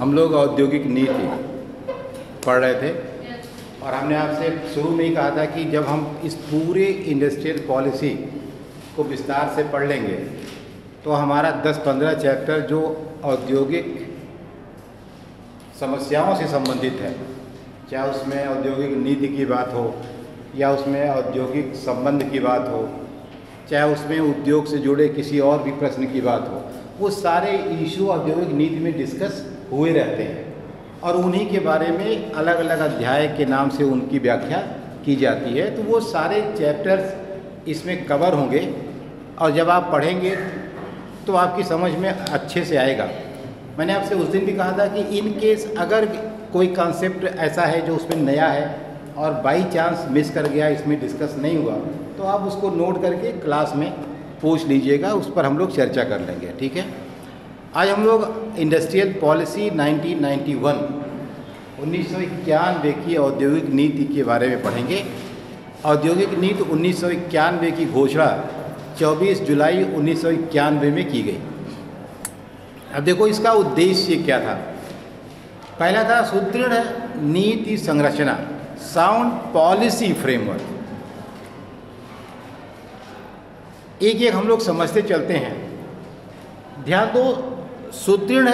हम लोग औद्योगिक नीति पढ़ रहे थे और हमने आपसे शुरू में ही कहा था कि जब हम इस पूरे इंडस्ट्रियल पॉलिसी को विस्तार से पढ़ लेंगे तो हमारा 10-15 चैप्टर जो औद्योगिक समस्याओं से संबंधित है, चाहे उसमें औद्योगिक नीति की बात हो या उसमें औद्योगिक संबंध की बात हो, चाहे उसमें उद्योग से जुड़े किसी और भी प्रश्न की बात हो, वो सारे इशू औद्योगिक नीति में डिस्कस हुए रहते हैं और उन्हीं के बारे में अलग अलग अध्याय के नाम से उनकी व्याख्या की जाती है। तो वो सारे चैप्टर्स इसमें कवर होंगे और जब आप पढ़ेंगे तो आपकी समझ में अच्छे से आएगा। मैंने आपसे उस दिन भी कहा था कि इन केस अगर कोई कॉन्सेप्ट ऐसा है जो उसमें नया है और बाई चांस मिस कर गया, इसमें डिस्कस नहीं हुआ, तो आप उसको नोट करके क्लास में पूछ लीजिएगा, उस पर हम लोग चर्चा कर लेंगे। ठीक है, आज हम लोग इंडस्ट्रियल पॉलिसी 1991 की औद्योगिक नीति के बारे में पढ़ेंगे। औद्योगिक नीति 1991 की घोषणा 24 जुलाई 1991 में की गई। अब देखो इसका उद्देश्य क्या था। पहला था सुदृढ़ नीति संरचना, साउंड पॉलिसी फ्रेमवर्क। एक एक हम लोग समझते चलते हैं। ध्यान दो, सुदृढ़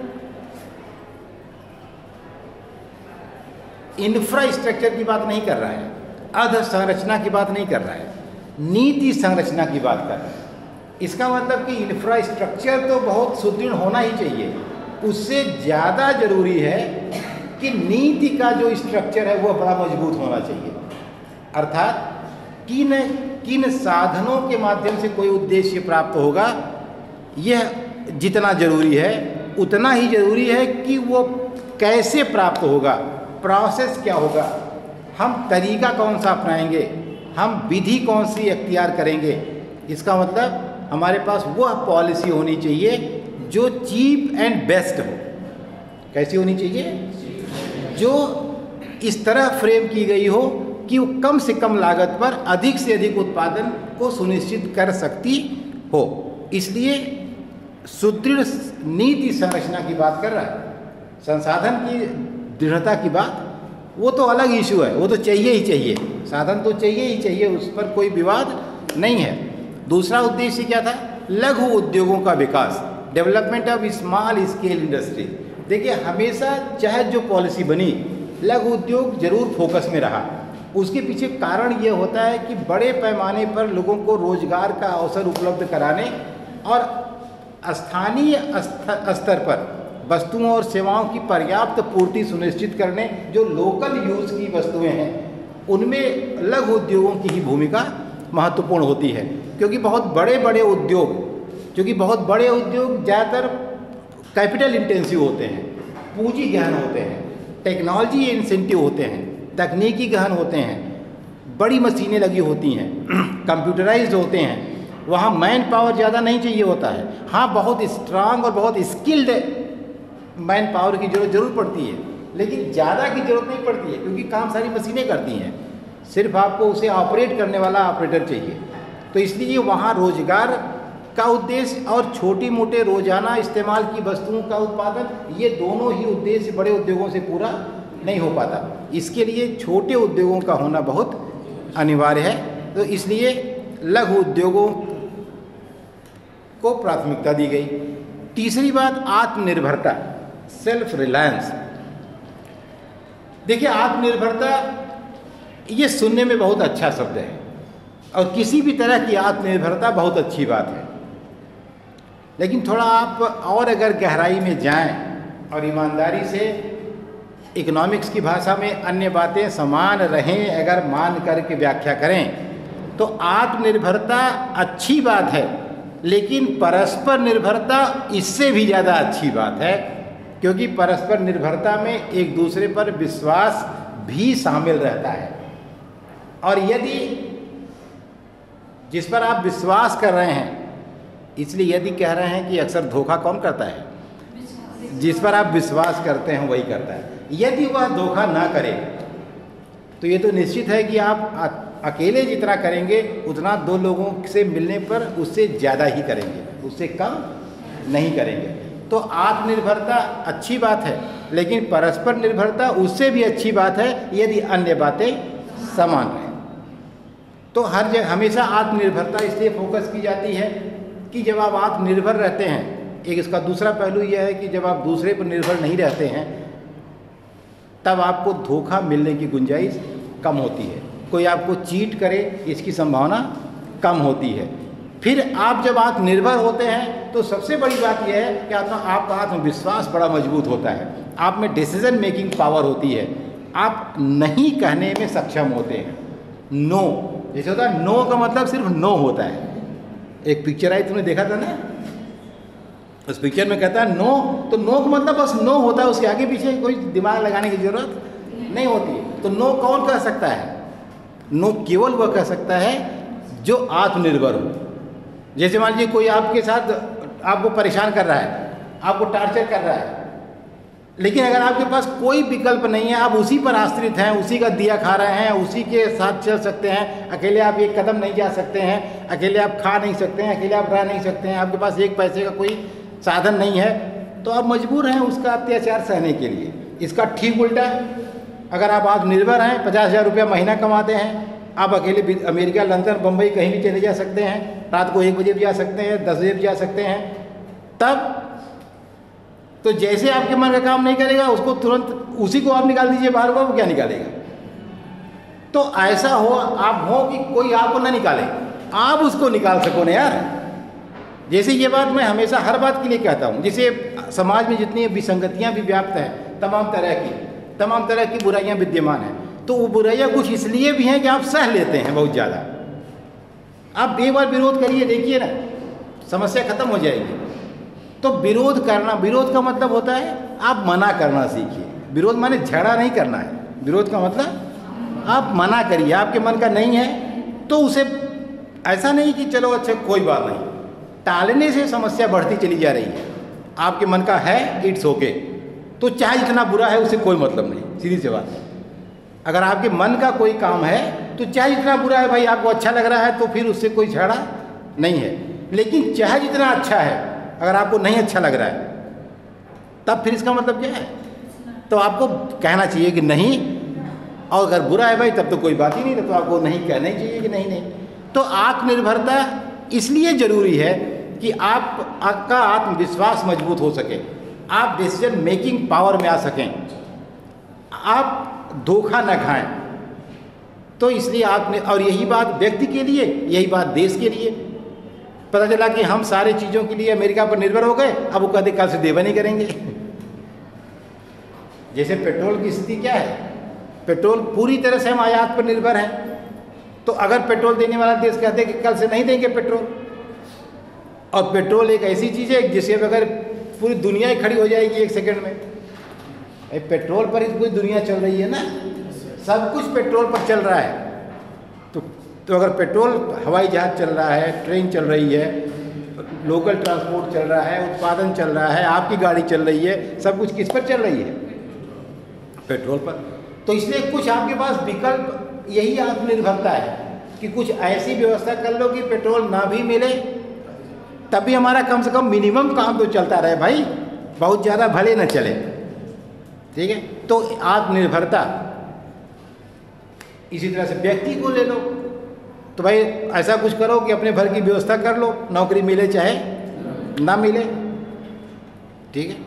इंफ्रास्ट्रक्चर की बात नहीं कर रहा है, अधसंरचना की बात नहीं कर रहा है, नीति संरचना की बात कर रहा है। इसका मतलब कि इंफ्रास्ट्रक्चर तो बहुत सुदृढ़ होना ही चाहिए, उससे ज़्यादा जरूरी है कि नीति का जो स्ट्रक्चर है वो बड़ा मजबूत होना चाहिए। अर्थात किन साधनों के माध्यम से कोई उद्देश्य प्राप्त होगा, यह जितना जरूरी है उतना ही जरूरी है कि वो कैसे प्राप्त होगा, प्रोसेस क्या होगा, हम तरीका कौन सा अपनाएंगे, हम विधि कौन सी अख्तियार करेंगे। इसका मतलब हमारे पास वह पॉलिसी होनी चाहिए जो चीप एंड बेस्ट हो। कैसी होनी चाहिए? जो इस तरह फ्रेम की गई हो कि वो कम से कम लागत पर अधिक से अधिक उत्पादन को सुनिश्चित कर सकती हो। इसलिए सुदृढ़ नीति संरचना की बात कर रहा है। संसाधन की दृढ़ता की बात वो तो अलग इशू है, वो तो चाहिए ही चाहिए, साधन तो चाहिए ही चाहिए, उस पर कोई विवाद नहीं है। दूसरा उद्देश्य क्या था? लघु उद्योगों का विकास, development of small scale industry. देखिए हमेशा चाहे जो पॉलिसी बनी, लघु उद्योग जरूर फोकस में रहा। उसके पीछे कारण ये होता है कि बड़े पैमाने पर लोगों को रोजगार का अवसर उपलब्ध कराने और स्थानीय स्तर पर वस्तुओं और सेवाओं की पर्याप्त पूर्ति सुनिश्चित करने, जो लोकल यूज़ की वस्तुएं हैं उनमें लघु उद्योगों की ही भूमिका महत्वपूर्ण होती है। क्योंकि बहुत बड़े उद्योग ज़्यादातर कैपिटल इंटेंसिव होते हैं, पूंजी गहन होते हैं, टेक्नोलॉजी इंसेंटिव होते हैं, तकनीकी गहन होते हैं, बड़ी मशीनें लगी होती हैं, कंप्यूटराइज्ड होते हैं, वहाँ मैन पावर ज़्यादा नहीं चाहिए होता है। हाँ, बहुत स्ट्रांग और बहुत स्किल्ड मैन पावर की जरूरत पड़ती है, लेकिन ज़्यादा की ज़रूरत नहीं पड़ती है क्योंकि काम सारी मशीनें करती हैं। सिर्फ आपको उसे ऑपरेट करने वाला ऑपरेटर चाहिए। तो इसलिए वहाँ रोजगार का उद्देश्य और छोटी मोटे रोजाना इस्तेमाल की वस्तुओं का उत्पादन, ये दोनों ही उद्देश्य बड़े उद्योगों से पूरा नहीं हो पाता। इसके लिए छोटे उद्योगों का होना बहुत अनिवार्य है। तो इसलिए लघु उद्योगों को प्राथमिकता दी गई। तीसरी बात, आत्मनिर्भरता, सेल्फ रिलायंस। देखिए आत्मनिर्भरता ये सुनने में बहुत अच्छा शब्द है और किसी भी तरह की आत्मनिर्भरता बहुत अच्छी बात है, लेकिन थोड़ा आप और अगर गहराई में जाएं और ईमानदारी से इकोनॉमिक्स की भाषा में अन्य बातें समान रहें अगर मान करके व्याख्या करें तो आत्मनिर्भरता अच्छी बात है, लेकिन परस्पर निर्भरता इससे भी ज़्यादा अच्छी बात है। क्योंकि परस्पर निर्भरता में एक दूसरे पर विश्वास भी शामिल रहता है। और यदि जिस पर आप विश्वास कर रहे हैं, इसलिए यदि कह रहे हैं कि अक्सर धोखा कौन करता है? जिस पर आप विश्वास करते हैं वही करता है। यदि वह धोखा ना करे तो ये तो निश्चित है कि आप अकेले जितना करेंगे उतना दो लोगों से मिलने पर उससे ज़्यादा ही करेंगे, उससे कम नहीं करेंगे। तो आत्मनिर्भरता अच्छी बात है, लेकिन परस्पर निर्भरता उससे भी अच्छी बात है यदि अन्य बातें समान रहें। तो हर जगह हमेशा आत्मनिर्भरता इसलिए फोकस की जाती है कि जब आप आत्मनिर्भर रहते हैं, एक इसका दूसरा पहलू यह है कि जब आप दूसरे पर निर्भर नहीं रहते हैं तब आपको धोखा मिलने की गुंजाइश कम होती है, कोई आपको चीट करे इसकी संभावना कम होती है। फिर आप जब आत्मनिर्भर होते हैं तो सबसे बड़ी बात यह है कि आपका आत्मविश्वास बड़ा मजबूत होता है, आप में डिसीजन मेकिंग पावर होती है, आप नहीं कहने में सक्षम होते हैं। नो, जैसे होता है नो का मतलब सिर्फ नो होता है। एक पिक्चर आई, तुमने देखा था ना, उस पिक्चर में कहता है नो, तो नो का मतलब बस नो होता है, उसके आगे पीछे कोई दिमाग लगाने की जरूरत नहीं होती। तो नो कौन कह सकता है? नो केवल वह कह सकता है जो आत्मनिर्भर हो। जैसे मान लीजिए कोई आपके साथ आपको परेशान कर रहा है, आपको टार्चर कर रहा है, लेकिन अगर आपके पास कोई विकल्प नहीं है, आप उसी पर आश्रित हैं, उसी का दिया खा रहे हैं, उसी के साथ चल सकते हैं, अकेले आप एक कदम नहीं जा सकते हैं, अकेले आप खा नहीं सकते हैं, अकेले आप रह नहीं सकते हैं, आपके पास एक पैसे का कोई साधन नहीं है, तो आप मजबूर हैं उसका अत्याचार सहने के लिए। इसका ठीक उल्टा, अगर आप आत्मनिर्भर हैं, 50,000 रुपया महीना कमाते हैं, आप अकेले अमेरिका, लंदन, बम्बई कहीं भी चले जा सकते हैं, रात को 1 बजे भी जा सकते हैं, 10 बजे भी जा सकते हैं, तब तो जैसे आपके मन का काम नहीं करेगा उसको तुरंत उसी को आप निकाल दीजिए बाहर, वो क्या निकालेगा? तो ऐसा हो आप हो कि कोई आपको ना निकाले, आप उसको निकाल सको ना यार। जैसे ये बात मैं हमेशा हर बात के लिए कहता हूँ, जैसे समाज में जितनी विसंगतियाँ भी व्याप्त हैं, तमाम तरह की बुराइयाँ विद्यमान हैं, तो वो बुराइयाँ कुछ इसलिए भी हैं कि आप सह लेते हैं बहुत ज़्यादा। आप एक बार विरोध करिए, देखिए ना, समस्या खत्म हो जाएगी। तो विरोध करना, विरोध का मतलब होता है आप मना करना सीखिए। विरोध माने झगड़ा नहीं करना है, विरोध का मतलब आप मना करिए। आपके मन का नहीं है तो उसे ऐसा नहीं कि चलो अच्छा कोई बात नहीं, टालने से समस्या बढ़ती चली जा रही है। आपके मन का है, इट्स ओके, तो चाहे जितना बुरा है उससे कोई मतलब नहीं, सीधी सी बात है। अगर आपके मन का कोई काम है तो चाहे जितना बुरा है भाई, आपको अच्छा लग रहा है तो फिर उससे कोई झगड़ा नहीं है। लेकिन चाहे जितना अच्छा है, अगर आपको नहीं अच्छा लग रहा है तब फिर इसका मतलब क्या है? तो आपको कहना चाहिए कि नहीं, और अगर बुरा है भाई तब तो कोई बात ही नहीं, तो आपको नहीं कहना ही चाहिए कि नहीं नहीं। तो आत्मनिर्भरता इसलिए ज़रूरी है कि आपका आत्मविश्वास मजबूत हो सके, आप डिसीजन मेकिंग पावर में आ सकें, आप धोखा न खाएं। तो इसलिए आपने, और यही बात व्यक्ति के लिए, यही बात देश के लिए। पता चला कि हम सारी चीज़ों के लिए अमेरिका पर निर्भर हो गए, अब वो कहते कल से देवा नहीं करेंगे। जैसे पेट्रोल की स्थिति क्या है, पेट्रोल पूरी तरह से हम आयात पर निर्भर हैं, तो अगर पेट्रोल देने वाला देश कहते हैं कि कल से नहीं देंगे पेट्रोल, और पेट्रोल एक ऐसी चीज़ है जिसके बगैर पूरी दुनिया ही खड़ी हो जाएगी 1 सेकंड में। पेट्रोल पर ही पूरी दुनिया चल रही है ना, सब कुछ पेट्रोल पर चल रहा है। तो अगर पेट्रोल, हवाई जहाज चल रहा है, ट्रेन चल रही है, लोकल ट्रांसपोर्ट चल रहा है, उत्पादन चल रहा है, आपकी गाड़ी चल रही है, सब कुछ किस पर चल रही है? पेट्रोल पर। तो इसलिए कुछ आपके पास विकल्प, यही आत्मनिर्भरता है कि कुछ ऐसी व्यवस्था कर लो कि पेट्रोल ना भी मिले तभी हमारा कम से कम मिनिमम काम तो चलता रहे भाई, बहुत ज़्यादा भले न चले, ठीक है। तो आत्मनिर्भरता इसी तरह से व्यक्ति को ले लो, तो भाई ऐसा कुछ करो कि अपने भर की व्यवस्था कर लो, नौकरी मिले चाहे ना मिले, ठीक है।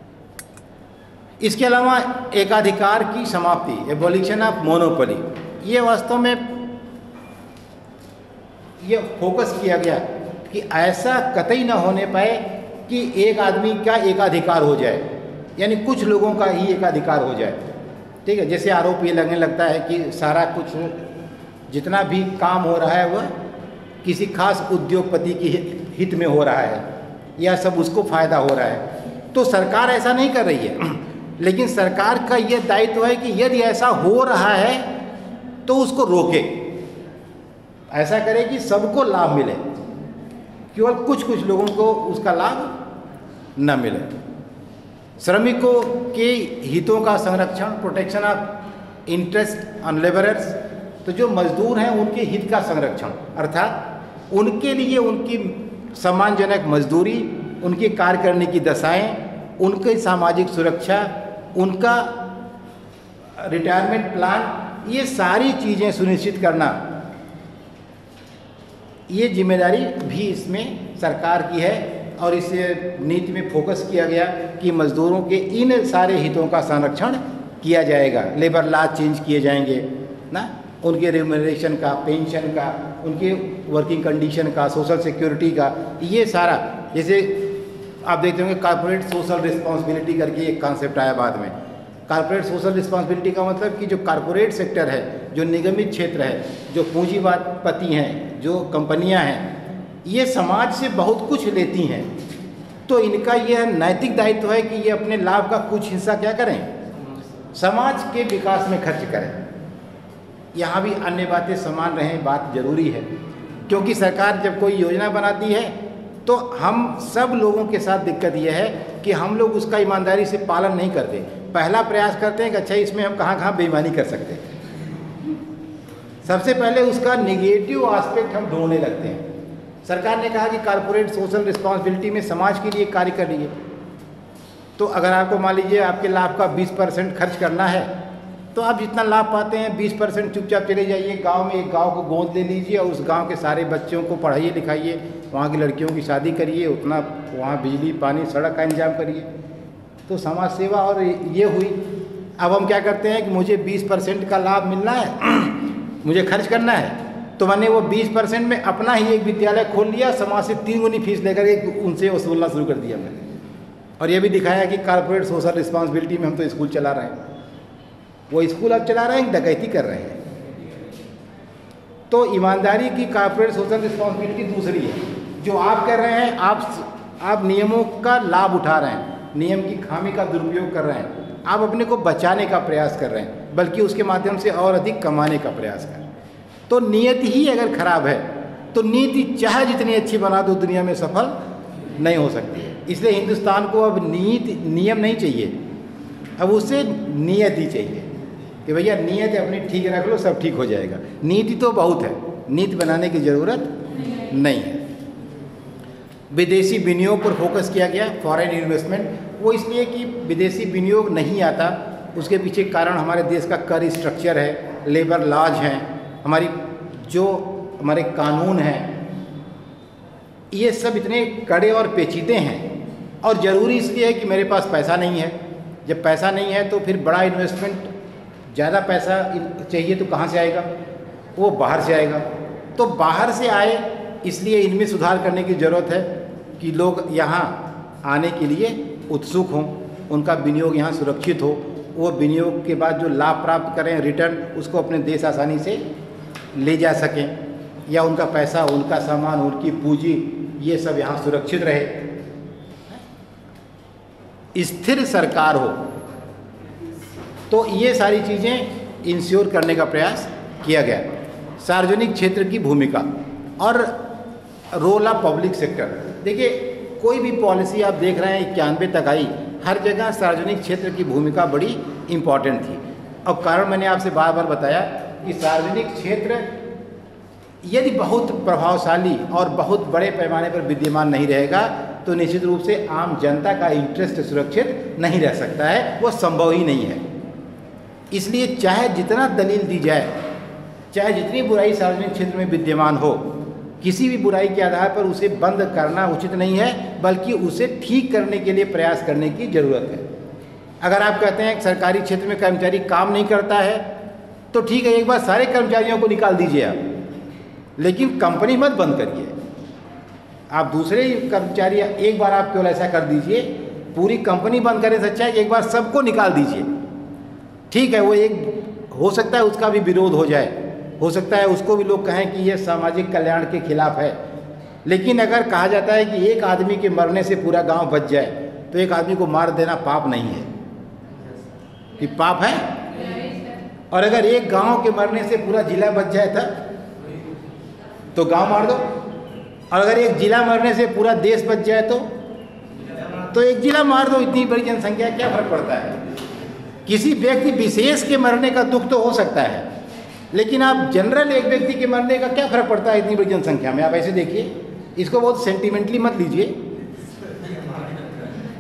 इसके अलावा एकाधिकार की समाप्ति, एबॉलिशन ऑफ मोनोपोली, ये वास्तव में ये फोकस किया गया कि ऐसा कतई ना होने पाए कि एक आदमी का एकाधिकार हो जाए, यानी कुछ लोगों का ही एकाधिकार हो जाए, ठीक है। जैसे आरोप ये लगने लगता है कि सारा कुछ जितना भी काम हो रहा है वह किसी खास उद्योगपति की हित में हो रहा है, या सब उसको फ़ायदा हो रहा है। तो सरकार ऐसा नहीं कर रही है, लेकिन सरकार का यह दायित्व है कि यदि ऐसा हो रहा है तो उसको रोके, ऐसा करे कि सबको लाभ मिले, केवल कुछ कुछ लोगों को उसका लाभ न मिले। श्रमिकों के हितों का संरक्षण, protection of interest on labourers, तो जो मजदूर हैं उनके हित का संरक्षण, अर्थात उनके लिए उनकी सम्मानजनक मजदूरी उनके कार्य करने की दशाएं, उनकी सामाजिक सुरक्षा, उनका रिटायरमेंट प्लान, ये सारी चीज़ें सुनिश्चित करना, ये जिम्मेदारी भी इसमें सरकार की है। और इस नीति में फोकस किया गया कि मजदूरों के इन सारे हितों का संरक्षण किया जाएगा। लेबर लॉ चेंज किए जाएंगे ना, उनके रेम्यूनरेशन का, पेंशन का, उनके वर्किंग कंडीशन का, सोशल सिक्योरिटी का, ये सारा। जैसे आप देखते होंगे कॉर्पोरेट सोशल रिस्पॉन्सिबिलिटी करके एक कॉन्सेप्ट आया बाद में। कॉर्पोरेट सोशल रिस्पॉन्सिबिलिटी का मतलब कि जो कॉर्पोरेट सेक्टर है, जो निगमित क्षेत्र है, जो पूंजीपति हैं, जो कंपनियां हैं, ये समाज से बहुत कुछ लेती हैं, तो इनका यह नैतिक दायित्व है कि ये अपने लाभ का कुछ हिस्सा क्या करें, समाज के विकास में खर्च करें। यहाँ भी अन्य बातें समान रहें, बात जरूरी है, क्योंकि सरकार जब कोई योजना बनाती है तो हम सब लोगों के साथ दिक्कत यह है कि हम लोग उसका ईमानदारी से पालन नहीं करते। पहला प्रयास करते हैं कि अच्छा इसमें हम कहाँ कहाँ बेईमानी कर सकते हैं, सबसे पहले उसका निगेटिव एस्पेक्ट हम ढूंढने लगते हैं। सरकार ने कहा कि कॉर्पोरेट सोशल रिस्पॉन्सिबिलिटी में समाज के लिए कार्य कर रही है, तो अगर आपको मान लीजिए आपके लाभ का 20% खर्च करना है, तो आप जितना लाभ पाते हैं 20% चुपचाप चले जाइए गांव में, एक गांव को गोद ले लीजिए और उस गांव के सारे बच्चों को पढ़ाइए लिखाइए, वहाँ की लड़कियों की शादी करिए, उतना वहाँ बिजली पानी सड़क का इंतजाम करिए, तो समाज सेवा। और ये हुई। अब हम क्या करते हैं कि मुझे 20% का लाभ मिलना है, मुझे खर्च करना है, तो मैंने वो 20% में अपना ही एक विद्यालय खोल लिया, समाज से 3 गुनी फीस लेकर के उनसे वसूलना शुरू कर दिया मैंने। और ये भी दिखाया कि कॉर्पोरेट सोशल रिस्पॉन्सिबिलिटी में हम तो स्कूल चला रहे हैं, वो स्कूल अब चला रहे हैं, डकैती कर रहे हैं। तो ईमानदारी की कॉर्पोरेट सोशल रिस्पॉन्सिबिलिटी दूसरी है, जो आप कर रहे हैं, आप नियमों का लाभ उठा रहे हैं, नियम की खामी का दुरुपयोग कर रहे हैं, आप अपने को बचाने का प्रयास कर रहे हैं, बल्कि उसके माध्यम से और अधिक कमाने का प्रयास कर रहे हैं। तो नियत ही अगर खराब है तो नीति चाहे जितनी अच्छी बना दो दुनिया में सफल नहीं हो सकती है। इसलिए हिंदुस्तान को अब नियम नहीं चाहिए, अब उसे नियत ही चाहिए कि भैया नियत अपनी ठीक रख लो, सब ठीक हो जाएगा। नीति तो बहुत है, नीति बनाने की ज़रूरत नहीं है। विदेशी विनियोग पर फोकस किया गया, फॉरेन इन्वेस्टमेंट, वो इसलिए कि विदेशी विनियोग नहीं आता, उसके पीछे कारण हमारे देश का कर स्ट्रक्चर है, लेबर लॉज हैं, हमारे कानून हैं, ये सब इतने कड़े और पेचीदे हैं। और ज़रूरी इसलिए है कि मेरे पास पैसा नहीं है। जब पैसा नहीं है तो फिर बड़ा इन्वेस्टमेंट, ज़्यादा पैसा चाहिए तो कहाँ से आएगा, वो बाहर से आएगा। तो बाहर से आए, इसलिए इनमें सुधार करने की ज़रूरत है कि लोग यहाँ आने के लिए उत्सुक हों, उनका विनियोग यहाँ सुरक्षित हो, वो विनियोग के बाद जो लाभ प्राप्त करें रिटर्न, उसको अपने देश आसानी से ले जा सकें, या उनका पैसा, उनका सामान, उनकी पूंजी, ये सब यहाँ सुरक्षित रहे। स्थिर सरकार हो, तो ये सारी चीज़ें इंश्योर करने का प्रयास किया गया। सार्वजनिक क्षेत्र की भूमिका और रोल ऑफ पब्लिक सेक्टर। देखिए, कोई भी पॉलिसी आप देख रहे हैं 91 तक आई, हर जगह सार्वजनिक क्षेत्र की भूमिका बड़ी इम्पॉर्टेंट थी। और कारण मैंने आपसे बार बार बताया कि सार्वजनिक क्षेत्र यदि बहुत प्रभावशाली और बहुत बड़े पैमाने पर विद्यमान नहीं रहेगा तो निश्चित रूप से आम जनता का इंटरेस्ट सुरक्षित नहीं रह सकता है, वो संभव ही नहीं है। इसलिए चाहे जितना दलील दी जाए, चाहे जितनी बुराई सार्वजनिक क्षेत्र में विद्यमान हो, किसी भी बुराई के आधार पर उसे बंद करना उचित नहीं है, बल्कि उसे ठीक करने के लिए प्रयास करने की ज़रूरत है। अगर आप कहते हैं कि सरकारी क्षेत्र में कर्मचारी काम नहीं करता है, तो ठीक है, एक बार सारे कर्मचारियों को निकाल दीजिए आप, लेकिन कंपनी मत बंद करिए। आप दूसरे कर्मचारी, एक बार आप केवल ऐसा कर दीजिए, पूरी कंपनी बंद करने से अच्छा है कि एक बार सबको निकाल दीजिए। ठीक है, वो एक हो सकता है उसका भी विरोध हो जाए, हो सकता है उसको भी लोग कहें कि ये सामाजिक कल्याण के खिलाफ है, लेकिन अगर कहा जाता है कि एक आदमी के मरने से पूरा गांव बच जाए, तो एक आदमी को मार देना पाप नहीं है कि पाप है? और अगर एक गांव के मरने से पूरा जिला बच जाए तो गांव मार दो, और अगर एक जिला मरने से पूरा देश बच जाए तो एक जिला मार दो। इतनी बड़ी जनसंख्या, क्या फर्क पड़ता है? किसी व्यक्ति विशेष के मरने का दुख तो हो सकता है, लेकिन आप जनरल एक व्यक्ति के मरने का क्या फर्क पड़ता है इतनी बड़ी जनसंख्या में? आप ऐसे देखिए, इसको बहुत सेंटिमेंटली मत लीजिए।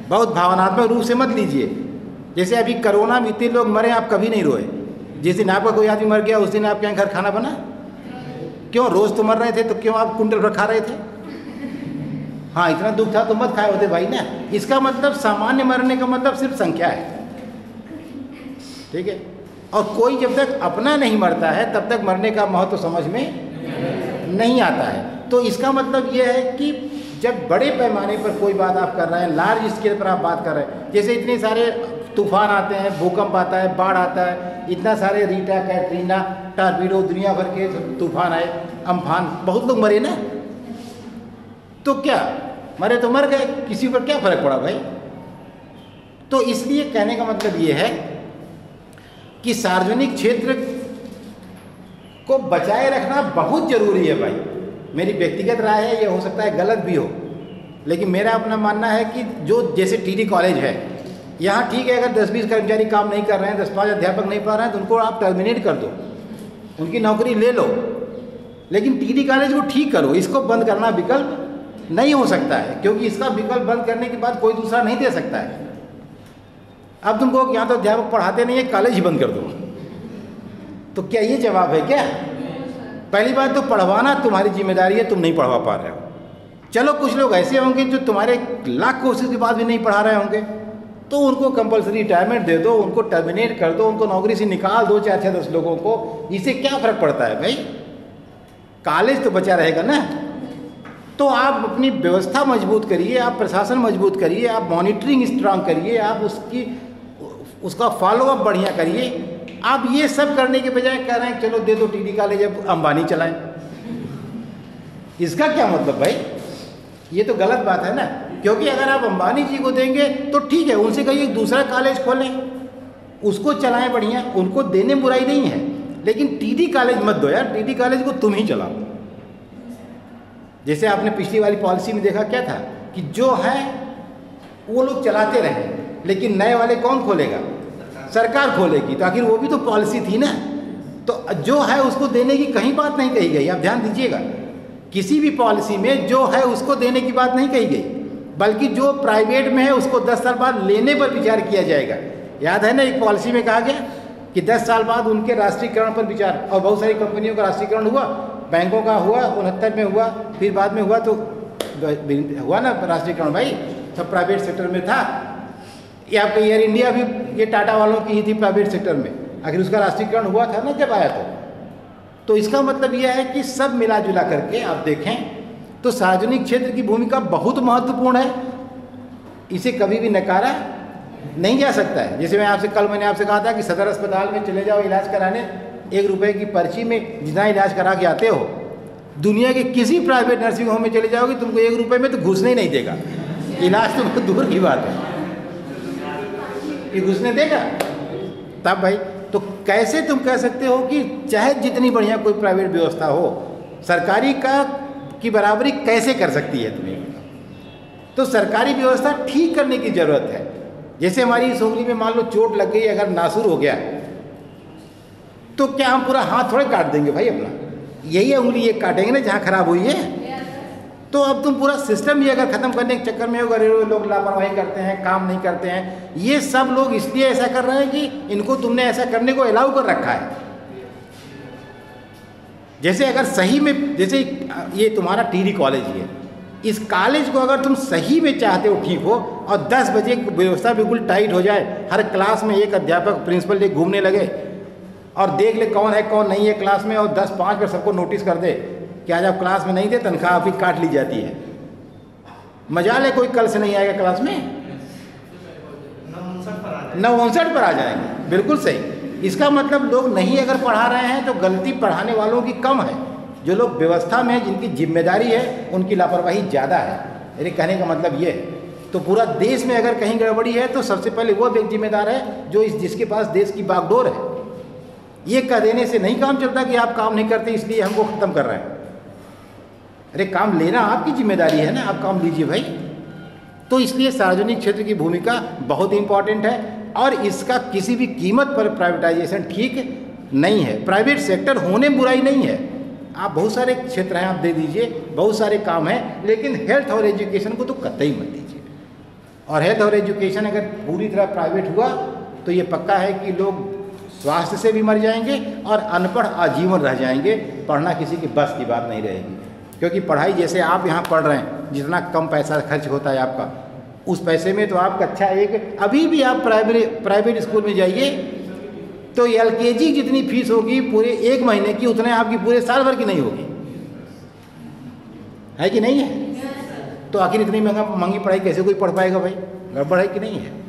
बहुत भावनात्मक रूप से मत लीजिए। जैसे अभी कोरोना में इतने लोग मरे, आप कभी नहीं रोए। जिस दिन आपका कोई आदमी मर गया उस दिन आपके यहाँ घर खाना बना? क्यों? रोज तो मर रहे थे, तो क्यों आप कुंटल भर खा रहे थे? हाँ, इतना दुख था तो मत खाए होते भाई ना। इसका मतलब सामान्य मरने का मतलब सिर्फ संख्या है, ठीक है। और कोई जब तक अपना नहीं मरता है तब तक मरने का महत्व समझ में नहीं आता है। तो इसका मतलब ये है कि जब बड़े पैमाने पर कोई बात आप कर रहे हैं, लार्ज स्केल पर आप बात कर रहे हैं, जैसे इतने सारे तूफान आते हैं, भूकंप आता है, बाढ़ आता है, इतना सारे रीटा, कैटरीना, टार्पीडो, दुनिया भर के तूफान आए, अम्फान, बहुत लोग मरे ना। तो क्या मरे तो मर गए, किसी पर क्या फर्क पड़ा भाई? तो इसलिए कहने का मतलब ये है कि सार्वजनिक क्षेत्र को बचाए रखना बहुत जरूरी है भाई। मेरी व्यक्तिगत राय है, ये हो सकता है गलत भी हो, लेकिन मेरा अपना मानना है कि जो जैसे टीडी कॉलेज है, यहाँ ठीक है, अगर 10-20 कर्मचारी काम नहीं कर रहे हैं, 10-5 अध्यापक नहीं पढ़ा रहे हैं, तो उनको आप टर्मिनेट कर दो, उनकी नौकरी ले लो, लेकिन टीडी कॉलेज को ठीक करो। इसको बंद करना विकल्प नहीं हो सकता है, क्योंकि इसका विकल्प बंद करने के बाद कोई दूसरा नहीं दे सकता है। अब तुम कहो कि यहाँ तो अध्यापक पढ़ाते नहीं है, कॉलेज ही बंद कर दो, तो क्या ये जवाब है क्या? पहली बात तो पढ़वाना तुम्हारी जिम्मेदारी है, तुम नहीं पढ़वा पा रहे हो। चलो कुछ लोग ऐसे होंगे जो तुम्हारे लाख कोशिश के बाद भी नहीं पढ़ा रहे होंगे, तो उनको कंपलसरी रिटायरमेंट दे दो, उनको टर्मिनेट कर दो, उनको नौकरी से निकाल दो, 4-6-10 लोगों को। इससे क्या फ़र्क पड़ता है भाई? कॉलेज तो बचा रहेगा ना। तो आप अपनी व्यवस्था मजबूत करिए, आप प्रशासन मजबूत करिए, आप मॉनिटरिंग स्ट्रांग करिए, आप उसका फॉलोअप बढ़िया करिए। आप ये सब करने के बजाय कह रहे हैं चलो दे दो टीडी कॉलेज, अब अंबानी चलाएं। इसका क्या मतलब भाई? ये तो गलत बात है ना। क्योंकि अगर आप अंबानी जी को देंगे तो ठीक है, उनसे कहिए दूसरा कॉलेज खोलें, उसको चलाएं बढ़िया, उनको देने में बुराई नहीं है, लेकिन टीडी कॉलेज मत दो यार। टीडी कॉलेज को तुम ही चलाओ। जैसे आपने पिछली वाली पॉलिसी में देखा क्या था कि जो है वो लोग चलाते रहे, लेकिन नए वाले कौन खोलेगा? सरकार खोलेगी। तो आखिर वो भी तो पॉलिसी थी ना। तो जो है उसको देने की कहीं बात नहीं कही गई। आप ध्यान दीजिएगा, किसी भी पॉलिसी में जो है उसको देने की बात नहीं कही गई, बल्कि जो प्राइवेट में है उसको 10 साल बाद लेने पर विचार किया जाएगा। याद है ना, एक पॉलिसी में कहा गया कि 10 साल बाद उनके राष्ट्रीयकरण पर विचार। और बहुत सारी कंपनियों का राष्ट्रीयकरण हुआ, बैंकों का हुआ 69 में हुआ, फिर बाद में हुआ तो हुआ ना राष्ट्रीयकरण भाई, सब प्राइवेट सेक्टर में था। या आपका एयर इंडिया भी ये टाटा वालों की ही थी प्राइवेट सेक्टर में, आखिर उसका राष्ट्रीयकरण हुआ था ना जब आया तो इसका मतलब यह है कि सब मिला जुला करके आप देखें तो सार्वजनिक क्षेत्र की भूमिका बहुत महत्वपूर्ण है। इसे कभी भी नकारा नहीं जा सकता है। जैसे मैंने आपसे कहा था कि सदर अस्पताल में चले जाओ इलाज कराने, 1 रुपये की पर्ची में जितना इलाज करा के आते हो, दुनिया के किसी प्राइवेट नर्सिंग होम में चले जाओगे तुमको 1 रुपये में तो घुसने ही नहीं देगा। इलाज तो बहुत दूर की बात है कि घुसने देगा तब भाई। तो कैसे तुम कह सकते हो कि चाहे जितनी बढ़िया कोई प्राइवेट व्यवस्था हो, सरकारी की बराबरी कैसे कर सकती है तुम्हें? तो सरकारी व्यवस्था ठीक करने की ज़रूरत है। जैसे हमारी इस उंगली में मान लो चोट लग गई, अगर नासूर हो गया तो क्या हम पूरा हाथ थोड़े काट देंगे भाई अपना? यही उंगली ये काटेंगे ना जहाँ खराब हुई है। तो अब तुम पूरा सिस्टम ही अगर ख़त्म करने के चक्कर में अगर लोग लापरवाही करते हैं, काम नहीं करते हैं, ये सब लोग इसलिए ऐसा कर रहे हैं कि इनको तुमने ऐसा करने को अलाउ कर रखा है। जैसे अगर सही में, जैसे ये तुम्हारा टीडी कॉलेज है, इस कॉलेज को अगर तुम सही में चाहते हो ठीक हो और 10 बजे व्यवस्था बिल्कुल टाइट हो जाए, हर क्लास में एक अध्यापक प्रिंसिपल ले घूमने लगे और देख ले कौन है कौन नहीं है क्लास में, और 10-5 पर सबको नोटिस कर दे कि आज आप क्लास में नहीं थे, तनख्वाह आपकी काट ली जाती है। मजा ले कोई कल से नहीं आएगा क्लास में, 59 पर आ जाएंगे। बिल्कुल सही। इसका मतलब लोग नहीं अगर पढ़ा रहे हैं तो गलती पढ़ाने वालों की कम है, जो लोग व्यवस्था में जिनकी जिम्मेदारी है उनकी लापरवाही ज़्यादा है। मेरे कहने का मतलब ये है। तो पूरा देश में अगर कहीं गड़बड़ी है तो सबसे पहले वो व्यक्ति जिम्मेदार है जो जिसके पास देश की बागडोर है। ये कह देने से नहीं काम चलता कि आप काम नहीं करते इसलिए हमको ख़त्म कर रहे हैं। अरे काम लेना आपकी जिम्मेदारी है ना, आप काम लीजिए भाई। तो इसलिए सार्वजनिक क्षेत्र की भूमिका बहुत इंपॉर्टेंट है और इसका किसी भी कीमत पर प्राइवेटाइजेशन ठीक नहीं है। प्राइवेट सेक्टर होने में बुराई नहीं है, आप बहुत सारे क्षेत्र हैं आप दे दीजिए, बहुत सारे काम हैं, लेकिन हेल्थ और एजुकेशन को तो कतई मत दीजिए। और हेल्थ और एजुकेशन अगर पूरी तरह प्राइवेट हुआ तो ये पक्का है कि लोग स्वास्थ्य से भी मर जाएंगे और अनपढ़ आजीवन रह जाएंगे। पढ़ना किसी की बस की बात नहीं रहेगी, क्योंकि पढ़ाई जैसे आप यहाँ पढ़ रहे हैं, जितना कम पैसा खर्च होता है आपका, उस पैसे में तो आप कक्षा एक, अभी भी आप प्राइवेट स्कूल में जाइए तो LKG जितनी फीस होगी पूरे 1 महीने की, उतने आपकी पूरे साल भर की नहीं होगी, है कि नहीं है? तो आखिर इतनी महंगी पढ़ाई कैसे कोई पढ़ पाएगा भाई? गड़बड़ है कि नहीं है?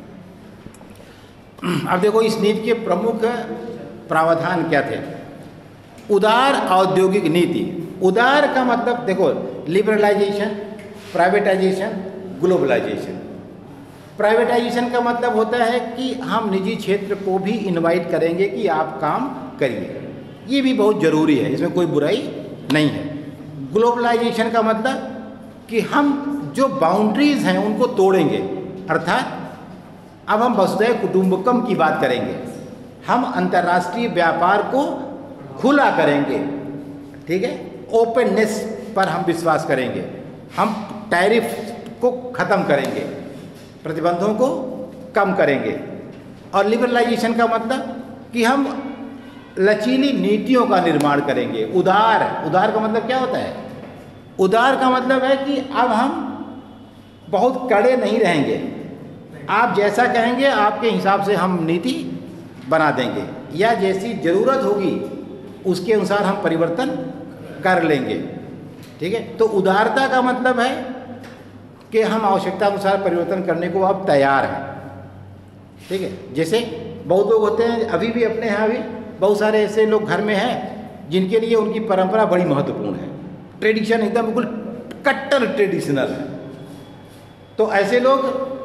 अब देखो इस नीति के प्रमुख प्रावधान क्या थे। उदार औद्योगिक नीति। उदार का मतलब देखो, लिबरलाइजेशन, प्राइवेटाइजेशन, ग्लोबलाइजेशन। प्राइवेटाइजेशन का मतलब होता है कि हम निजी क्षेत्र को भी इनवाइट करेंगे कि आप काम करिए, ये भी बहुत ज़रूरी है, इसमें कोई बुराई नहीं है। ग्लोबलाइजेशन का मतलब कि हम जो बाउंड्रीज हैं उनको तोड़ेंगे, अर्थात अब हम वसुधैव कुटुंबकम की बात करेंगे, हम अंतर्राष्ट्रीय व्यापार को खुला करेंगे, ठीक है, ओपननेस पर हम विश्वास करेंगे, हम टैरिफ को ख़त्म करेंगे, प्रतिबंधों को कम करेंगे। और लिबरलाइजेशन का मतलब कि हम लचीली नीतियों का निर्माण करेंगे। उदार का मतलब क्या होता है? उदार का मतलब है कि अब हम बहुत कड़े नहीं रहेंगे, आप जैसा कहेंगे आपके हिसाब से हम नीति बना देंगे, या जैसी ज़रूरत होगी उसके अनुसार हम परिवर्तन कर लेंगे, ठीक है। तो उदारता का मतलब है कि हम आवश्यकता अनुसार परिवर्तन करने को अब तैयार हैं, ठीक है। जैसे बहुत लोग होते हैं, अभी भी अपने यहाँ भी बहुत सारे ऐसे लोग घर में हैं जिनके लिए उनकी परंपरा बड़ी महत्वपूर्ण है, ट्रेडिशन एकदम बिल्कुल कट्टर ट्रेडिशनल है। तो ऐसे लोग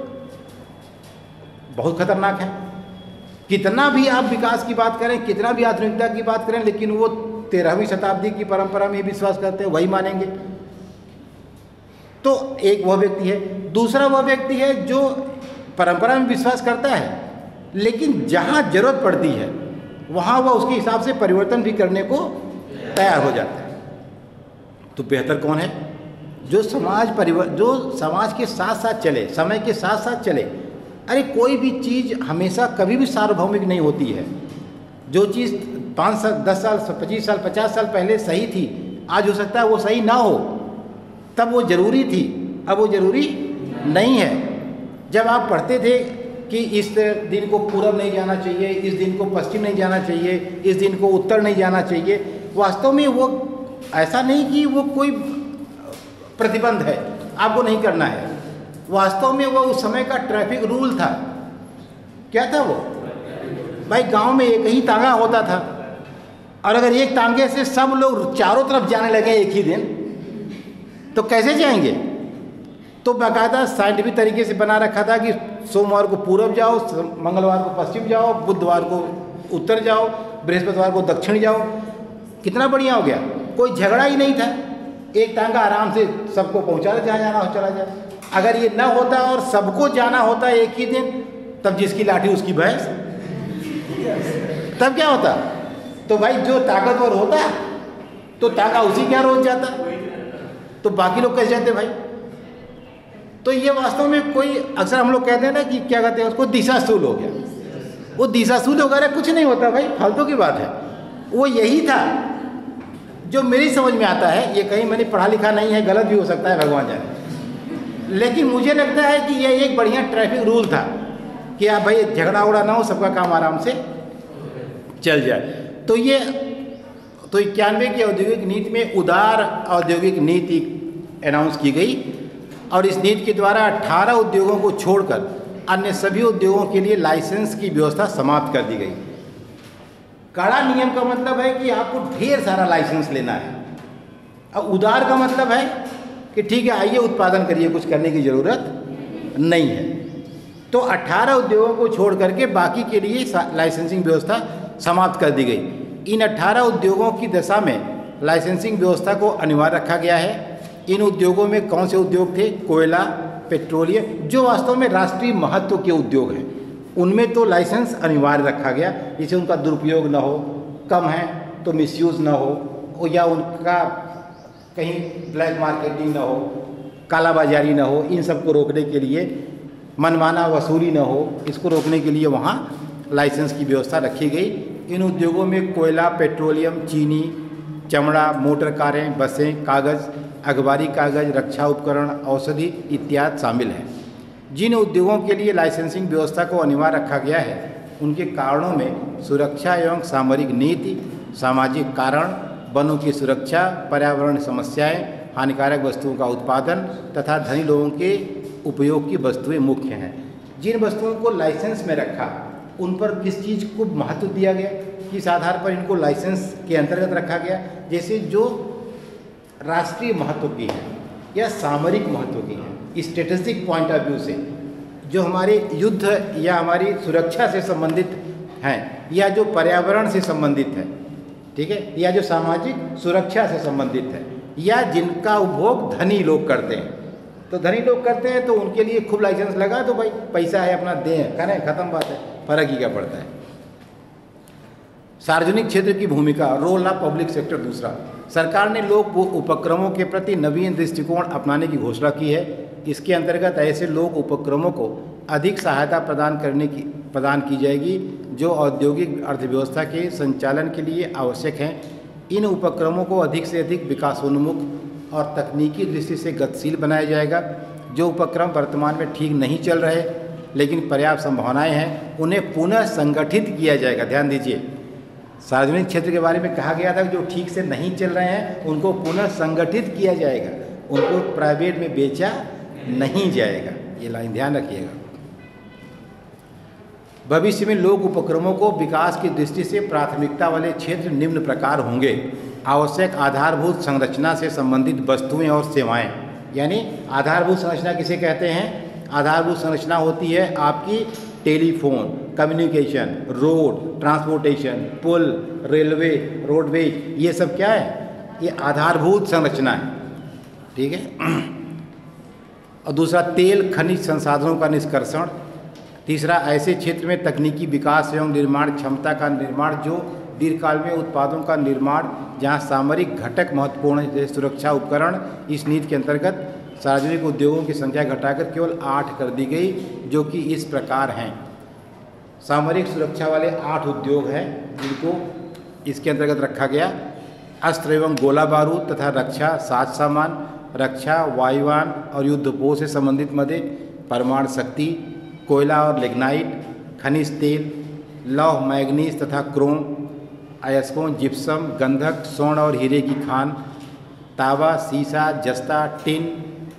बहुत खतरनाक हैं। कितना भी आप विकास की बात करें, कितना भी आधुनिकता की बात करें, लेकिन वो 13वीं शताब्दी की परंपरा में विश्वास करते हैं, वही मानेंगे। तो एक वह व्यक्ति है। दूसरा वह व्यक्ति है जो परंपरा में विश्वास करता है, लेकिन जहाँ जरूरत पड़ती है वहाँ वह उसके हिसाब से परिवर्तन भी करने को तैयार हो जाता है। तो बेहतर कौन है? जो समाज के साथ साथ चले, समय के साथ साथ चले। अरे कोई भी चीज़ हमेशा कभी भी सार्वभौमिक नहीं होती है। जो चीज़ 5 साल, 10 साल, 25 साल, 50 साल पहले सही थी, आज हो सकता है वो सही ना हो। तब वो ज़रूरी थी, अब वो ज़रूरी नहीं है। जब आप पढ़ते थे कि इस दिन को पूरब नहीं जाना चाहिए, इस दिन को पश्चिम नहीं जाना चाहिए, इस दिन को उत्तर नहीं जाना चाहिए, वास्तव में वो ऐसा नहीं कि वो कोई प्रतिबंध है, आपको नहीं करना है। वास्तव में वो उस समय का ट्रैफिक रूल था। क्या था वो? भाई गांव में एक ही तांगा होता था, और अगर एक तांगे से सब लोग चारों तरफ जाने लगे एक ही दिन, तो कैसे जाएंगे? तो बाकायदा साइंटिफिक तरीके से बना रखा था कि सोमवार को पूरब जाओ, मंगलवार को पश्चिम जाओ, बुधवार को उत्तर जाओ, बृहस्पतिवार को दक्षिण जाओ। कितना बढ़िया हो गया, कोई झगड़ा ही नहीं था। एक तांगा आराम से सबको पहुंचा दे, जहाँ जाना हो चला जाए। अगर ये ना होता और सबको जाना होता एक ही दिन, तब जिसकी लाठी उसकी भैंस, तब क्या होता? तो भाई जो ताकतवर होता तो तांगा उसी क्या रोज जाता, तो बाकी लोग कैसे जाते भाई? तो ये वास्तव में कोई, अक्सर हम लोग कहते हैं ना कि क्या कहते हैं उसको, दिशाशूल हो गया। वो दिशाशूल हो गया, कुछ नहीं होता भाई, फालतू की बात है। वो यही था जो मेरी समझ में आता है। ये कहीं मैंने पढ़ा लिखा नहीं है, गलत भी हो सकता है, भगवान जाने। लेकिन मुझे लगता है कि ये एक बढ़िया ट्रैफिक रूल था कि आप भाई झगड़ा उगड़ा ना हो, सबका काम आराम से चल जाए। तो 91 की औद्योगिक नीति में उदार औद्योगिक नीति अनाउंस की गई, और इस नीति के द्वारा 18 उद्योगों को छोड़कर अन्य सभी उद्योगों के लिए लाइसेंस की व्यवस्था समाप्त कर दी गई। कड़ा नियम का मतलब है कि आपको ढेर सारा लाइसेंस लेना है। अब उदार का मतलब है कि ठीक है, आइए उत्पादन करिए, कुछ करने की ज़रूरत नहीं है। तो 18 उद्योगों को छोड़ करके बाकी के लिए लाइसेंसिंग व्यवस्था समाप्त कर दी गई। इन 18 उद्योगों की दशा में लाइसेंसिंग व्यवस्था को अनिवार्य रखा गया है। इन उद्योगों में कौन से उद्योग थे? कोयला, पेट्रोलियम, जो वास्तव में राष्ट्रीय महत्व के उद्योग हैं, उनमें तो लाइसेंस अनिवार्य रखा गया, जिससे उनका दुरुपयोग न हो, कम है तो मिसयूज़ न हो, या उनका कहीं ब्लैक मार्केटिंग न हो, कालाबाजारी न हो। इन सब को रोकने के लिए मनमाना वसूली न हो, इसको रोकने के लिए वहाँ लाइसेंस की व्यवस्था रखी गई। इन उद्योगों में कोयला, पेट्रोलियम, चीनी, चमड़ा, मोटर कारें, बसें, कागज़, अखबारी कागज़, रक्षा उपकरण, औषधि इत्यादि शामिल हैं। जिन उद्योगों के लिए लाइसेंसिंग व्यवस्था को अनिवार्य रखा गया है उनके कारणों में सुरक्षा एवं सामरिक नीति, सामाजिक कारण, वनों की सुरक्षा, पर्यावरण समस्याएं, हानिकारक वस्तुओं का उत्पादन तथा धनी लोगों के उपयोग की वस्तुएं मुख्य हैं। जिन वस्तुओं को लाइसेंस में रखा उन पर किस चीज़ को महत्व दिया गया, किस आधार पर इनको लाइसेंस के अंतर्गत रखा गया। जैसे जो राष्ट्रीय महत्व की है या सामरिक महत्व की है, स्ट्रेटेजिक पॉइंट ऑफ व्यू से, जो हमारे युद्ध या हमारी सुरक्षा से संबंधित हैं, या जो पर्यावरण से संबंधित है, ठीक है, या जो सामाजिक सुरक्षा से संबंधित है, या जिनका उपभोग धनी लोग करते हैं। तो धनी लोग करते हैं तो उनके लिए खूब लाइसेंस लगा तो भाई पैसा है अपना दें, करें, खत्म बात है, फर्क ही क्या पड़ता है। सार्वजनिक क्षेत्र की भूमिका, रोल ऑफ पब्लिक सेक्टर। दूसरा, सरकार ने लोक उपक्रमों के प्रति नवीन दृष्टिकोण अपनाने की घोषणा की है। इसके अंतर्गत ऐसे लोक उपक्रमों को अधिक सहायता प्रदान की जाएगी जो औद्योगिक अर्थव्यवस्था के संचालन के लिए आवश्यक हैं। इन उपक्रमों को अधिक से अधिक विकासोन्मुख और तकनीकी दृष्टि से गतिशील बनाया जाएगा। जो उपक्रम वर्तमान में ठीक नहीं चल रहे लेकिन पर्याप्त संभावनाएं हैं, उन्हें पुनः संगठित किया जाएगा। ध्यान दीजिए, सार्वजनिक क्षेत्र के बारे में कहा गया था कि जो ठीक से नहीं चल रहे हैं उनको पुनः संगठित किया जाएगा, उनको प्राइवेट में बेचा नहीं जाएगा। ये लाइन ध्यान रखिएगा। भविष्य में लोक उपक्रमों को विकास की दृष्टि से प्राथमिकता वाले क्षेत्र निम्न प्रकार होंगे। आवश्यक आधारभूत संरचना से संबंधित वस्तुएं और सेवाएं। यानी आधारभूत संरचना किसे कहते हैं? आधारभूत संरचना होती है आपकी टेलीफोन, कम्युनिकेशन, रोड, ट्रांसपोर्टेशन, पुल, रेलवे, रोडवेज, ये सब क्या है? ये आधारभूत संरचना है, ठीक है। और दूसरा, तेल खनिज संसाधनों का निष्कर्षण। तीसरा, ऐसे क्षेत्र में तकनीकी विकास एवं निर्माण क्षमता का निर्माण जो दीर्घकाल में उत्पादों का निर्माण, जहां सामरिक घटक महत्वपूर्ण है, जैसे सुरक्षा उपकरण। इस नीति के अंतर्गत सार्वजनिक उद्योगों की संख्या घटाकर केवल 8 कर दी गई, जो कि इस प्रकार हैं। सामरिक सुरक्षा वाले 8 उद्योग हैं जिनको इसके अंतर्गत रखा गया। अस्त्र एवं गोला बारूद तथा रक्षा साज सामान, रक्षा, वायुयान और युद्धपोत से संबंधित मदे, परमाणु शक्ति, कोयला और लिग्नाइट, खनिज तेल, लौह, मैग्नीज तथा क्रोम, अयस्कों, जिप्सम, गंधक, स्वर्ण और हीरे की खान, तांबा, सीसा, जस्ता, टिन,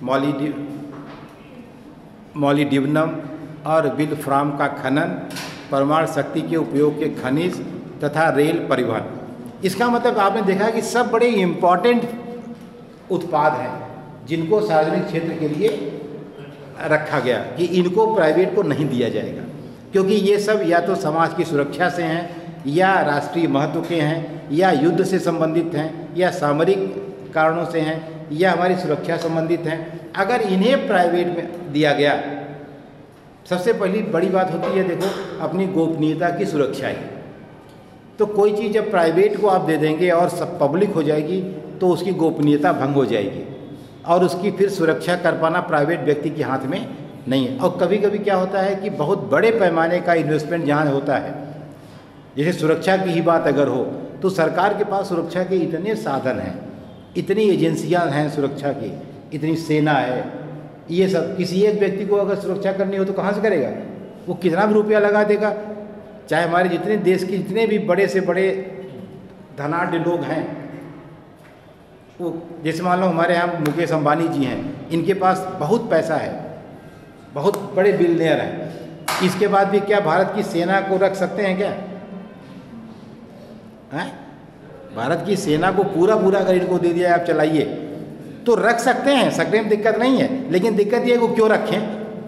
मॉलिडिब्नम और विल्फ्राम का खनन, परमाणु शक्ति के उपयोग के खनिज तथा रेल परिवहन। इसका मतलब आपने देखा कि सब बड़े इम्पॉर्टेंट उत्पाद हैं जिनको सार्वजनिक क्षेत्र के लिए रखा गया कि इनको प्राइवेट को नहीं दिया जाएगा, क्योंकि ये सब या तो समाज की सुरक्षा से हैं, या राष्ट्रीय महत्व के हैं, या युद्ध से संबंधित हैं, या सामरिक कारणों से हैं, या हमारी सुरक्षा संबंधित हैं। अगर इन्हें प्राइवेट में दिया गया, सबसे पहली बड़ी बात होती है, देखो, अपनी गोपनीयता की सुरक्षा ही। तो कोई चीज़ जब प्राइवेट को आप दे देंगे और सब पब्लिक हो जाएगी तो उसकी गोपनीयता भंग हो जाएगी और उसकी फिर सुरक्षा कर पाना प्राइवेट व्यक्ति के हाथ में नहीं है। और कभी कभी क्या होता है कि बहुत बड़े पैमाने का इन्वेस्टमेंट जहाँ होता है, जैसे सुरक्षा की ही बात अगर हो, तो सरकार के पास सुरक्षा के इतने साधन हैं, इतनी एजेंसियां हैं सुरक्षा की, इतनी सेना है, ये सब। किसी एक व्यक्ति को अगर सुरक्षा करनी हो तो कहाँ से करेगा? वो कितना भी रुपया लगा देगा। चाहे हमारे जितने देश के जितने भी बड़े से बड़े धनाढ्य लोग हैं, वो जैसे मान लो हमारे यहाँ मुकेश अंबानी जी हैं, इनके पास बहुत पैसा है, बहुत बड़े बिलियनियर हैं, इसके बाद भी क्या भारत की सेना को रख सकते हैं क्या? हैं? भारत की सेना को पूरा अगर इनको दे दिया आप चलाइए तो रख सकते हैं, सकने में दिक्कत नहीं है। लेकिन दिक्कत ये है वो क्यों रखें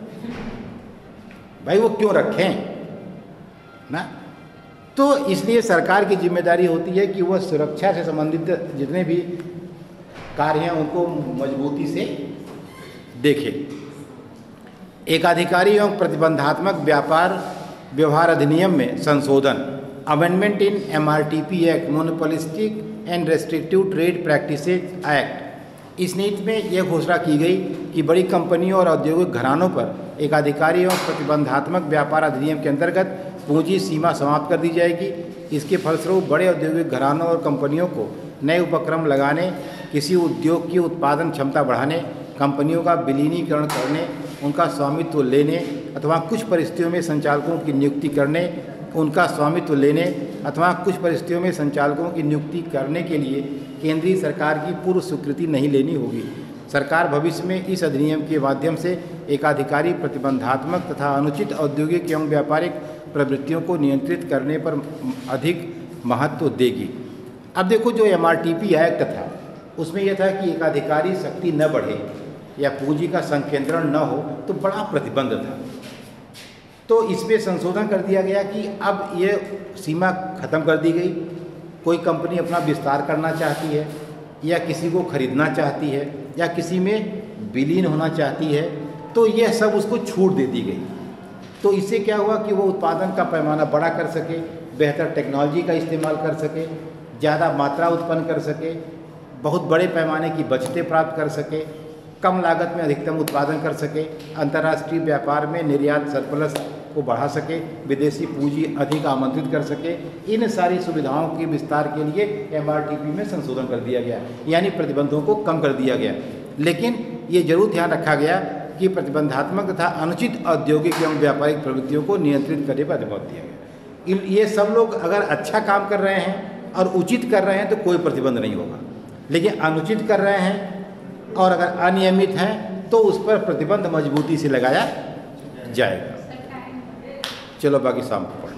भाई, वो क्यों रखें ना? तो इसलिए सरकार की जिम्मेदारी होती है कि वह सुरक्षा से संबंधित जितने भी कार्य हैं उनको मजबूती से देखे। एकाधिकारी एवं प्रतिबंधात्मक व्यवहार अधिनियम में संशोधन, amendment in MRTP act, monopolistic and restrictive trade practices act. इस नीति में यह घोषणा की गई कि बड़ी कंपनियों और औद्योगिक घरानों पर एकाधिकारी एवं प्रतिबंधात्मक व्यापार अधिनियम के अंतर्गत पूंजी सीमा समाप्त कर दी जाएगी। इसके फलस्वरूप बड़े औद्योगिक घरानों और कंपनियों को नए उपक्रम लगाने, किसी उद्योग की उत्पादन क्षमता बढ़ाने, कंपनियों का विलीनीकरण करने, उनका स्वामित्व लेने अथवा कुछ परिस्थितियों में संचालकों की नियुक्ति करने, उनका स्वामित्व लेने अथवा कुछ परिस्थितियों में संचालकों की नियुक्ति करने के लिए केंद्रीय सरकार की पूर्व स्वीकृति नहीं लेनी होगी। सरकार भविष्य में इस अधिनियम के माध्यम से एकाधिकारी प्रतिबंधात्मक तथा अनुचित औद्योगिक एवं व्यापारिक प्रवृत्तियों को नियंत्रित करने पर अधिक महत्व देगी। अब देखो, जो MRTP एक्ट था उसमें यह था कि एकाधिकारी शक्ति न बढ़े या पूंजी का संकेंद्रण न हो तो बड़ा प्रतिबंध था। तो इसमें संशोधन कर दिया गया कि अब ये सीमा खत्म कर दी गई। कोई कंपनी अपना विस्तार करना चाहती है या किसी को खरीदना चाहती है या किसी में विलीन होना चाहती है तो यह सब उसको छूट दे दी गई। तो इससे क्या हुआ कि वो उत्पादन का पैमाना बड़ा कर सके, बेहतर टेक्नोलॉजी का इस्तेमाल कर सके, ज़्यादा मात्रा उत्पन्न कर सके, बहुत बड़े पैमाने की बचतें प्राप्त कर सके, कम लागत में अधिकतम उत्पादन कर सके, अंतर्राष्ट्रीय व्यापार में निर्यात सरप्लस को बढ़ा सके, विदेशी पूंजी अधिक आमंत्रित कर सके। इन सारी सुविधाओं के विस्तार के लिए MRTP में संशोधन कर दिया गया, यानी प्रतिबंधों को कम कर दिया गया। लेकिन ये जरूर ध्यान रखा गया कि प्रतिबंधात्मक तथा अनुचित औद्योगिक एवं व्यापारिक प्रवृत्तियों को नियंत्रित करने पर अधिबल दिया गया। ये सब लोग अगर अच्छा काम कर रहे हैं और उचित कर रहे हैं तो कोई प्रतिबंध नहीं होगा, लेकिन अनुचित कर रहे हैं और अगर अनियमित हैं तो उस पर प्रतिबंध मजबूती से लगाया जाएगा। चलो बाकी शाम को